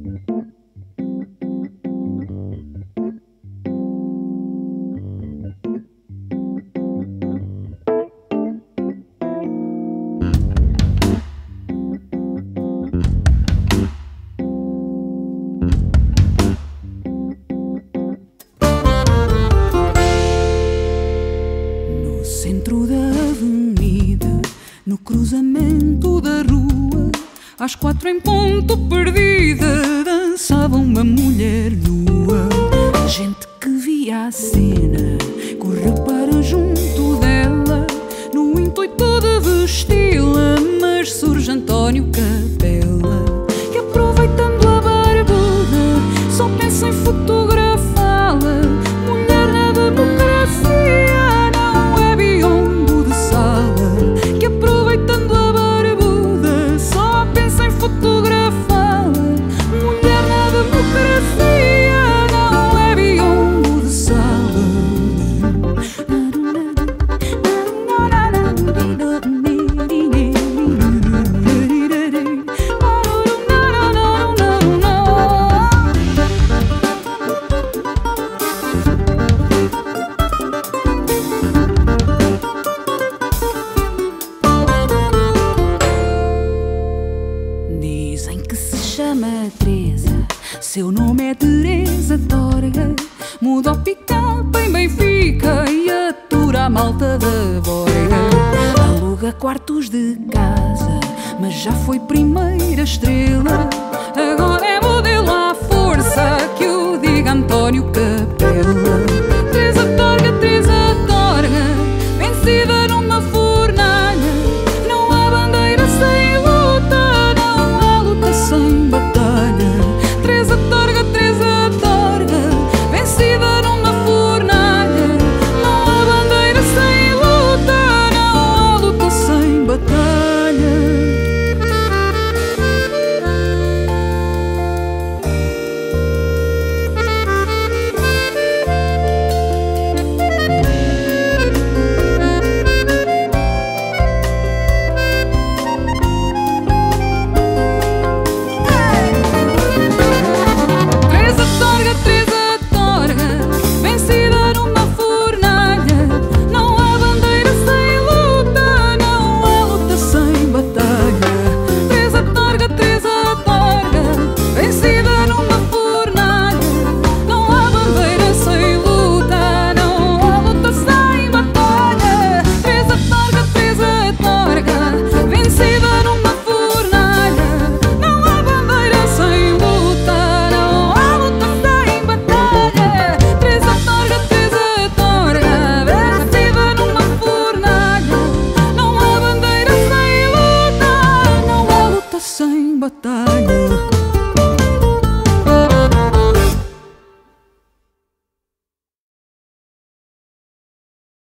Centro da avenida, no cruzamento da rua, às 4 em ponto perdida, dançava uma mulher nua. A gente que via a cena correu para junto dela, no intuito de vesti-la, mas surge António Capela, que aproveitando a barbuda, só pensa em fotografá-la. Mulher na democracia, dizem que se chama Teresa, seu nome é Teresa Torga, muda o pick-up em Benfica e atura a malta da Borga. Aluga quartos de casa, mas já foi primeira estrela.